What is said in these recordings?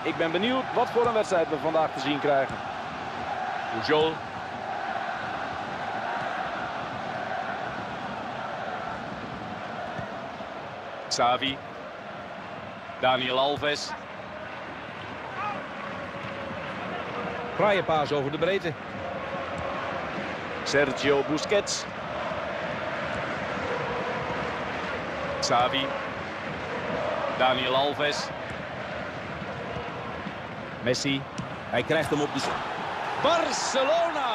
Ik ben benieuwd wat voor een wedstrijd we vandaag te zien krijgen. Pujol. Xavi. Daniel Alves. Fraaie paas over de breedte. Sergio Busquets. Xavi. Daniel Alves. Messi. Hij krijgt hem op de... Barcelona!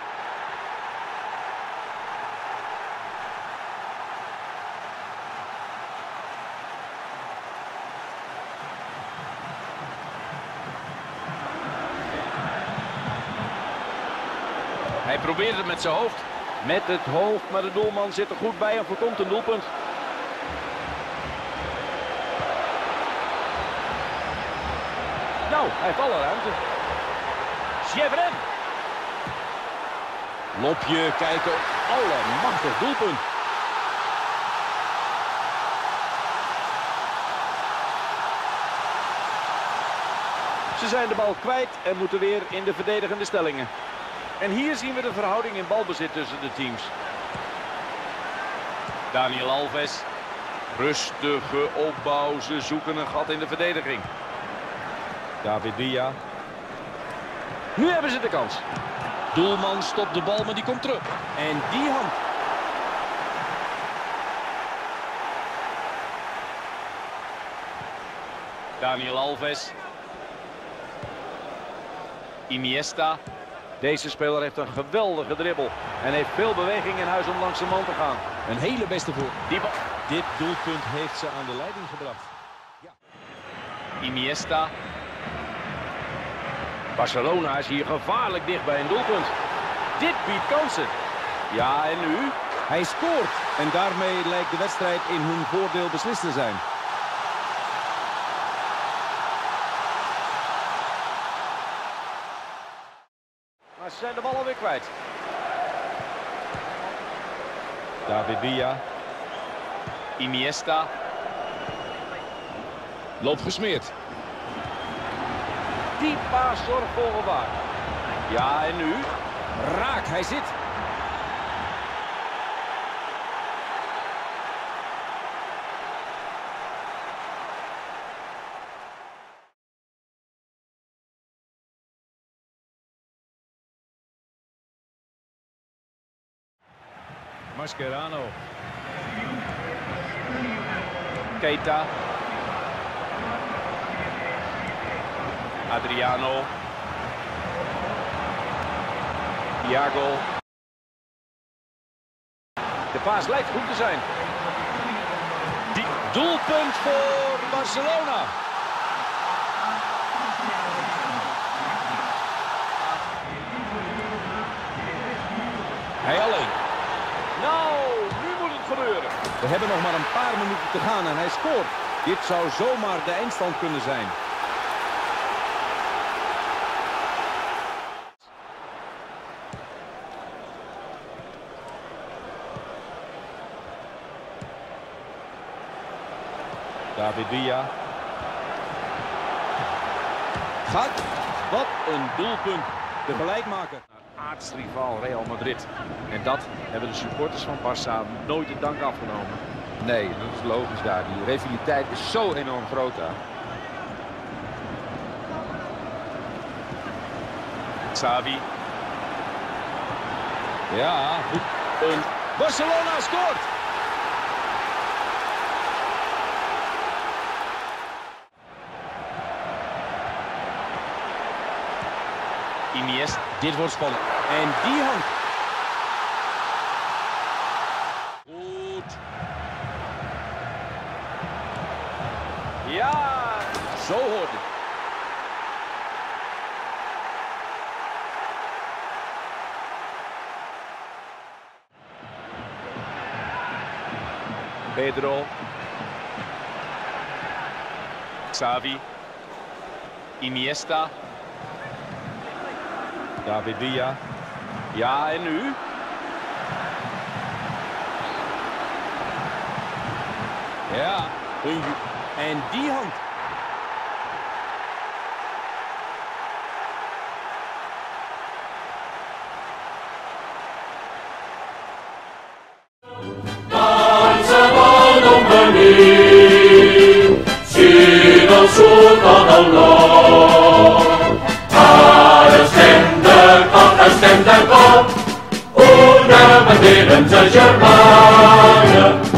Hij probeert het met zijn hoofd. Met het hoofd, maar de doelman zit er goed bij en voorkomt een doelpunt. Nou, hij heeft alle ruimte. Sjevren. Lopje, kijken. Allemachtig doelpunt. Ze zijn de bal kwijt en moeten weer in de verdedigende stellingen. En hier zien we de verhouding in balbezit tussen de teams. Daniel Alves. Rustige opbouw. Ze zoeken een gat in de verdediging. David Villa. Nu hebben ze de kans. Doelman stopt de bal, maar die komt terug. En die hand. Daniel Alves. Iniesta. Deze speler heeft een geweldige dribbel. En heeft veel beweging in huis om langs de man te gaan. Een hele beste voor. Dit doelpunt heeft ze aan de leiding gebracht. Ja. Iniesta. Barcelona is hier gevaarlijk dicht bij een doelpunt. Dit biedt kansen. Ja, en nu? Hij scoort. En daarmee lijkt de wedstrijd in hun voordeel beslist te zijn. Maar ze zijn de bal alweer kwijt. David Villa. Iniesta. Loopt gesmeerd. Die paas zorgt voor gevaar. Ja, en nu? Raak, hij zit. Mascherano. Keita. Adriano. Thiago. De paas lijkt goed te zijn. Die doelpunt voor Barcelona. Hij alleen. Nou, nu moet het gebeuren. We hebben nog maar een paar minuten te gaan en hij scoort. Dit zou zomaar de eindstand kunnen zijn. David Villa. Gaat. Wat een doelpunt. De gelijkmaker. Aartsrivaal Real Madrid. En dat hebben de supporters van Barça nooit in dank afgenomen. Nee, dat is logisch daar. Die rivaliteit is zo enorm groot daar. Xavi. Ja, goed. En Barcelona scoort. Iniesta. Dit wordt spannend. En die hand. Goed. Ja, zo hoort het. Pedro. Xavi. Iniesta. David Villa. Ja, en nu? Ja, en die hand. venir, si del sud o del nord. Ara estem de cop, una bandera ens agermana,